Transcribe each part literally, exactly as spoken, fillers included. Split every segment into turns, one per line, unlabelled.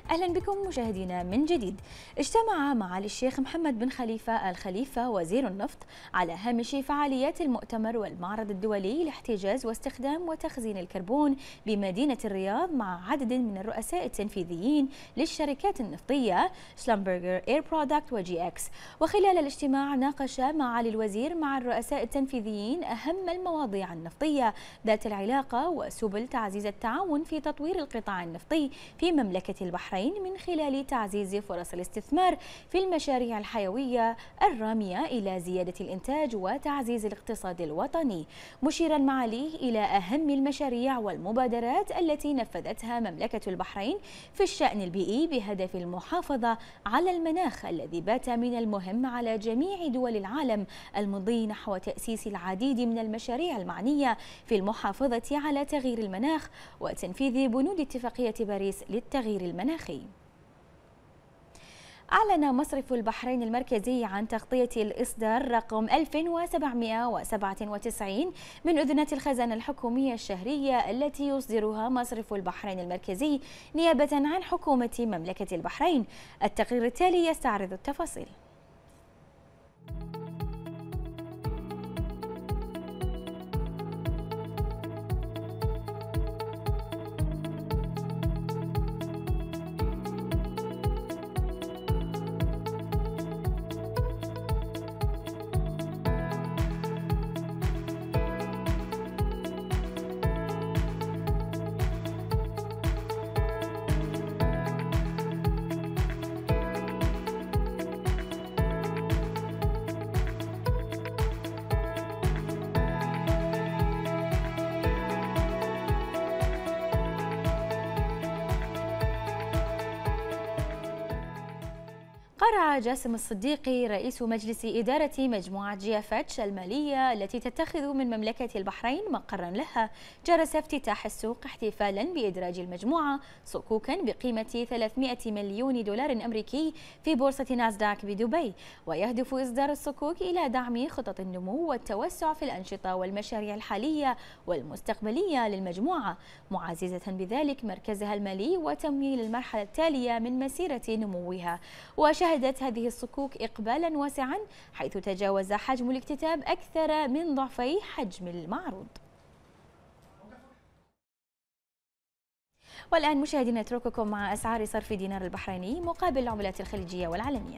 أهلا بكم مشاهدينا من جديد. اجتمع معالي الشيخ محمد بن خليفة آل خليفة وزير النفط على هامش فعاليات المؤتمر والمعرض الدولي لاحتجاز واستخدام وتخزين الكربون بمدينة الرياض مع عدد من الرؤساء التنفيذيين للشركات النفطية شلمبرجر اير برودكت وجي اكس. وخلال الاجتماع ناقش معالي الوزير مع الرؤساء التنفيذيين أهم المواضيع النفطية ذات العلاقة وسبل تعزيز التعاون في تطوير القطاع النفطي في مملكة البحرين من خلال تعزيز فرص الاستثمار في المشاريع الحيوية الرامية إلى زيادة الإنتاج وتعزيز الاقتصاد الوطني، مشيرا معاليه إلى أهم المشاريع والمبادرات التي نفذتها مملكة البحرين في الشأن البيئي بهدف المحافظة على المناخ الذي بات من المهم على جميع دول العالم المضي نحو تأسيس العديد من المشاريع المعنية في المحافظة على تغيير المناخ وتنفيذ بنود اتفاقية باريس للتغيير المناخي. أعلن مصرف البحرين المركزي عن تغطية الإصدار رقم ألف وسبعمئة وسبعة وتسعين من أذنة الخزانة الحكومية الشهرية التي يصدرها مصرف البحرين المركزي نيابة عن حكومة مملكة البحرين. التقرير التالي يستعرض التفاصيل. قرع جاسم الصديقي رئيس مجلس إدارة مجموعة جي اف اتش المالية التي تتخذ من مملكة البحرين مقرا لها جرس افتتاح السوق احتفالا بإدراج المجموعة صكوكا بقيمة ثلاثمئة مليون دولار أمريكي في بورصة ناسداك بدبي، ويهدف إصدار الصكوك إلى دعم خطط النمو والتوسع في الأنشطة والمشاريع الحالية والمستقبلية للمجموعة، معززة بذلك مركزها المالي وتمويل المرحلة التالية من مسيرة نموها. وشهدت هذه الصكوك إقبالا واسعا حيث تجاوز حجم الاكتتاب أكثر من ضعفي حجم المعروض. والآن مشاهدينا نترككم مع أسعار صرف دينار البحريني مقابل العملات الخليجية والعالمية.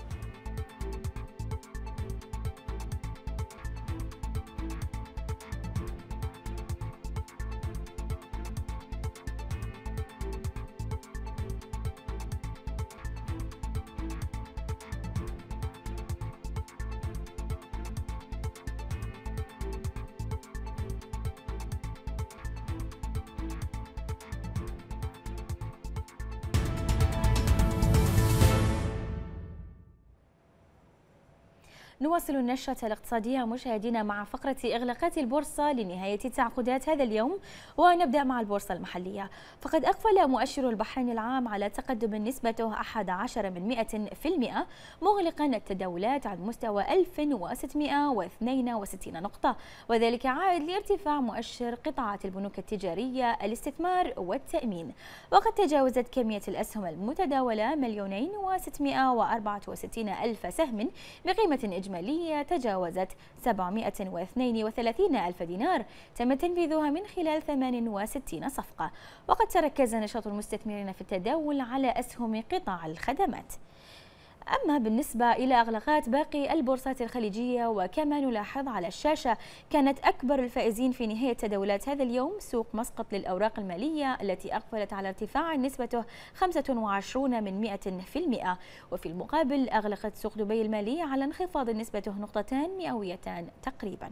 نواصل النشرة الاقتصادية مشاهدينا مع فقرة إغلاقات البورصة لنهاية تعاقدات هذا اليوم، ونبدأ مع البورصة المحلية. فقد أقفل مؤشر البحرين العام على تقدم نسبته أحد عشر من مئة في المئة مغلقا التداولات عند مستوى ألف وستمئة واثنين وستين نقطة، وذلك عائد لارتفاع مؤشر قطاعات البنوك التجارية الاستثمار والتأمين. وقد تجاوزت كمية الأسهم المتداولة مليونين وستمئة وأربعة وستين ألف سهم بقيمة إجمالية إجمالية تجاوزت سبعمئة واثنين وثلاثين ألف دينار تم تنفيذها من خلال ثمان وستين صفقة. وقد تركز نشاط المستثمرين في التداول على أسهم قطاع الخدمات. أما بالنسبة إلى أغلاقات باقي البورصات الخليجية وكما نلاحظ على الشاشة، كانت أكبر الفائزين في نهاية تداولات هذا اليوم سوق مسقط للأوراق المالية التي أقفلت على ارتفاع نسبته خمسة وعشرين من مئة في المئة، وفي المقابل أغلقت سوق دبي المالي على انخفاض نسبته نقطتان مئويتان تقريبا.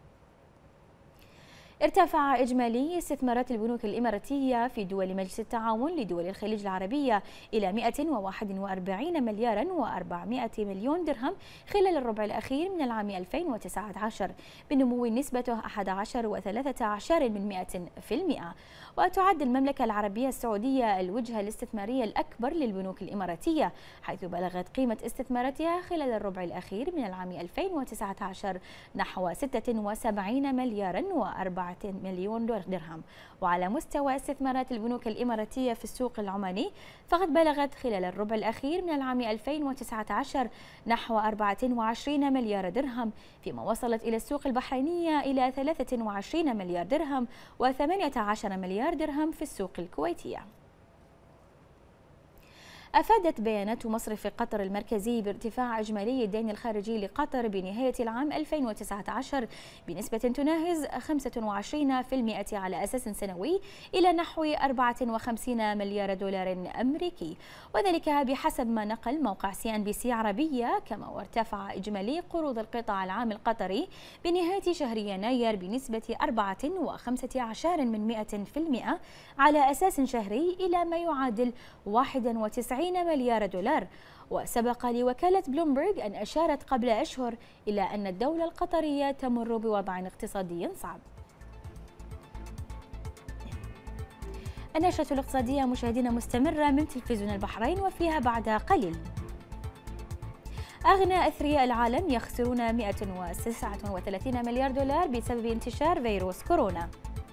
ارتفع إجمالي استثمارات البنوك الإماراتية في دول مجلس التعاون لدول الخليج العربية إلى مئة وواحد وأربعين مليارا وأربعمئة مليون درهم خلال الربع الأخير من العام ألفين وتسعة عشر بنمو نسبته أحد عشر وثلاثة عشر من مئة في المئة. وتعد المملكة العربية السعودية الوجهة الاستثمارية الأكبر للبنوك الإماراتية، حيث بلغت قيمة استثماراتها خلال الربع الأخير من العام ألفين وتسعة عشر نحو ستة وسبعين مليارا وأربعمئة أربعة مليون درهم. وعلى مستوى استثمارات البنوك الإماراتية في السوق العماني فقد بلغت خلال الربع الأخير من العام ألفين وتسعة عشر نحو أربعة وعشرين مليار درهم، فيما وصلت إلى السوق البحرينية إلى ثلاثة وعشرين مليار درهم وثمانية عشر مليار درهم في السوق الكويتية. أفادت بيانات مصرف قطر المركزي بارتفاع إجمالي الدين الخارجي لقطر بنهاية العام ألفين وتسعة عشر بنسبة تناهز خمسة وعشرين بالمئة على أساس سنوي إلى نحو أربعة وخمسين مليار دولار أمريكي، وذلك بحسب ما نقل موقع سي إن بي سي عربية. كما وارتفع إجمالي قروض القطاع العام القطري بنهاية شهر يناير بنسبة أربعة وخمسة عشر من مئة بالمئة على أساس شهري إلى ما يعادل واحد وتسعين مليار دولار. وسبق لوكالة بلومبرج أن أشارت قبل أشهر إلى أن الدولة القطرية تمر بوضع اقتصادي صعب. النشرة الاقتصادية مشاهدينا مستمرة من تلفزيون البحرين، وفيها بعد قليل: أغنى أثرياء العالم يخسرون مئة وتسعة وثلاثين مليار دولار بسبب انتشار فيروس كورونا.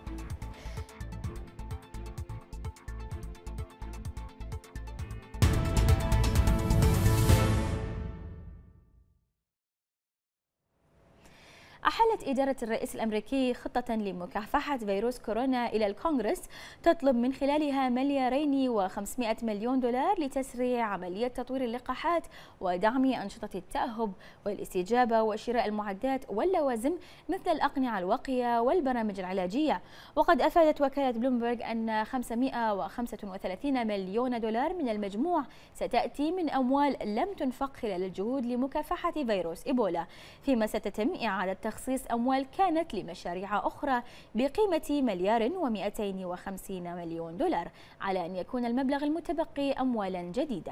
أحالت إدارة الرئيس الأمريكي خطة لمكافحة فيروس كورونا إلى الكونغرس تطلب من خلالها مليارين وخمسمئة مليون دولار لتسريع عملية تطوير اللقاحات ودعم أنشطة التأهب والاستجابة وشراء المعدات واللوازم مثل الأقنعة الوقية والبرامج العلاجية. وقد أفادت وكالة بلومبرج أن خمسمئة وخمسة وثلاثين مليون دولار من المجموع ستأتي من أموال لم تنفق خلال الجهود لمكافحة فيروس إيبولا، فيما ستتم إعادة تخصيص أموال كانت لمشاريع أخرى بقيمة مليار ومئتين وخمسين مليون دولار، على أن يكون المبلغ المتبقي أموالا جديدة.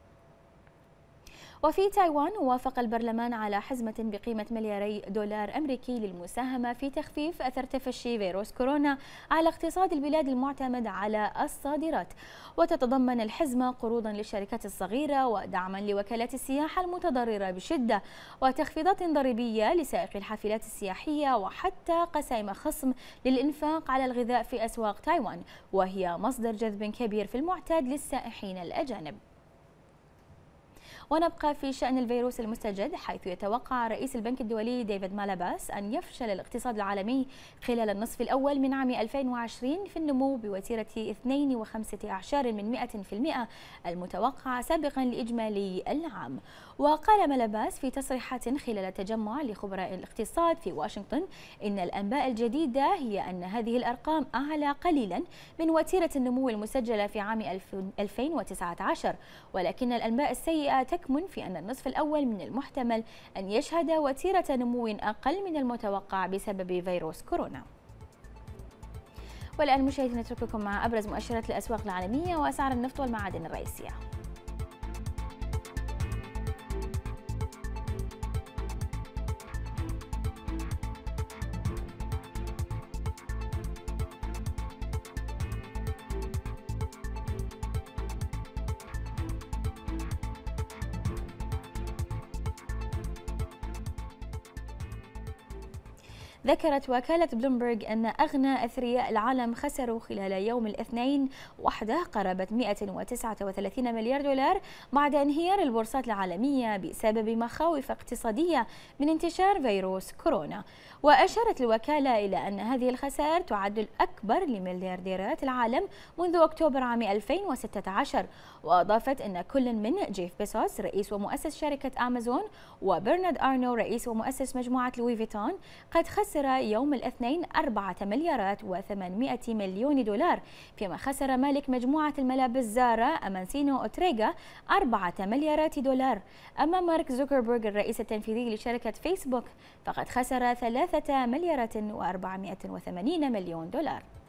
وفي تايوان وافق البرلمان على حزمة بقيمة ملياري دولار أمريكي للمساهمة في تخفيف أثر تفشي فيروس كورونا على اقتصاد البلاد المعتمد على الصادرات. وتتضمن الحزمة قروضا للشركات الصغيرة ودعما لوكالات السياحة المتضررة بشدة وتخفيضات ضريبية لسائق الحافلات السياحية وحتى قسائم خصم للإنفاق على الغذاء في أسواق تايوان، وهي مصدر جذب كبير في المعتاد للسائحين الأجانب. ونبقى في شأن الفيروس المستجد، حيث يتوقع رئيس البنك الدولي ديفيد مالباس أن يفشل الاقتصاد العالمي خلال النصف الأول من عام ألفين وعشرين في النمو بوتيرة اثنين وخمسة عشر من مئة بالمئة المتوقع سابقا لإجمالي العام. وقال مالباس في تصريحات خلال تجمع لخبراء الاقتصاد في واشنطن إن الأنباء الجديدة هي أن هذه الأرقام أعلى قليلا من وتيرة النمو المسجلة في عام ألفين وتسعة عشر، ولكن الأنباء السيئة تكمن في أن النصف الأول من المحتمل أن يشهد وتيرة نمو أقل من المتوقع بسبب فيروس كورونا. والآن مشاهدينا نترككم مع أبرز مؤشرات الأسواق العالمية وأسعار النفط والمعادن الرئيسية. ذكرت وكالة بلومبرج أن أغنى أثرياء العالم خسروا خلال يوم الاثنين وحده قرابة مئة وتسعة وثلاثين مليار دولار بعد انهيار البورصات العالمية بسبب مخاوف اقتصادية من انتشار فيروس كورونا. وأشارت الوكالة إلى أن هذه الخسائر تعد الأكبر لمليارديرات العالم منذ أكتوبر عام ألفين وستة عشر. وأضافت أن كل من جيف بيسوس رئيس ومؤسس شركة أمازون وبرنارد أرنو رئيس ومؤسس مجموعة لوي فيتون قد خسر يوم الاثنين أربعة مليارات وثمانمئة مليون دولار، فيما خسر مالك مجموعة الملابس زارا أمانسينو أوتريغا أربعة مليارات دولار. أما مارك زوكربيرغ الرئيس التنفيذي لشركة فيسبوك فقد خسر ثلاثة مليارات وأربعمئة وثمانين مليون دولار.